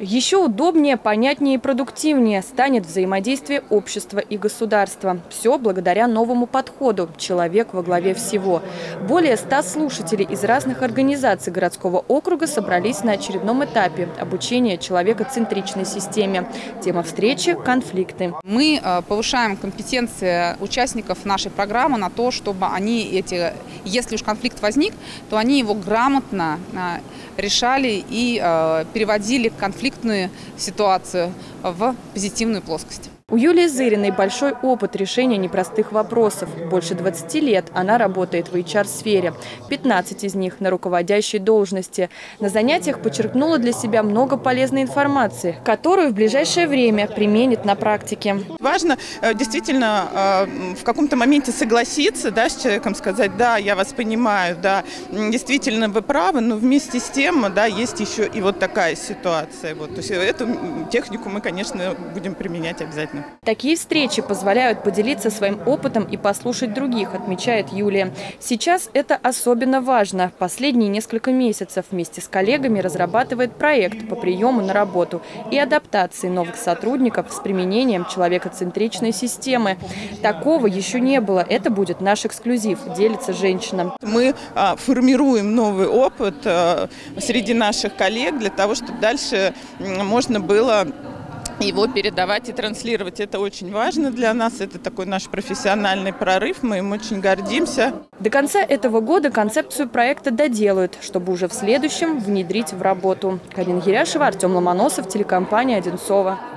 Еще удобнее, понятнее и продуктивнее станет взаимодействие общества и государства. Все благодаря новому подходу «Человек во главе всего». Более 100 слушателей из разных организаций городского округа собрались на очередном этапе обучения человекоцентричной системе. Тема встречи – конфликты. Мы повышаем компетенции участников нашей программы на то, чтобы если уж конфликт возник, то они его грамотно решали и переводили конфликтную ситуацию в позитивную плоскость. У Юлии Зыриной большой опыт решения непростых вопросов. Больше 20 лет она работает в HR-сфере, 15 из них на руководящей должности. На занятиях подчеркнула для себя много полезной информации, которую в ближайшее время применит на практике. Важно действительно в каком-то моменте согласиться, да, с человеком, сказать: да, я вас понимаю, да, действительно вы правы, но вместе с тем, да, есть еще и вот такая ситуация. Вот, то есть эту технику мы, конечно, будем применять обязательно. Такие встречи позволяют поделиться своим опытом и послушать других, отмечает Юлия. Сейчас это особенно важно. Последние несколько месяцев вместе с коллегами разрабатывает проект по приему на работу и адаптации новых сотрудников с применением человекоцентричной системы. Такого еще не было. Это будет наш эксклюзив, делится женщина. Мы формируем новый опыт среди наших коллег для того, чтобы дальше можно было его передавать и транслировать. Это очень важно для нас, это такой наш профессиональный прорыв, мы им очень гордимся. До конца этого года концепцию проекта доделают, чтобы уже в следующем внедрить в работу. Карина Гиряшева, Артем Ломоносов, телекомпания «Одинцово».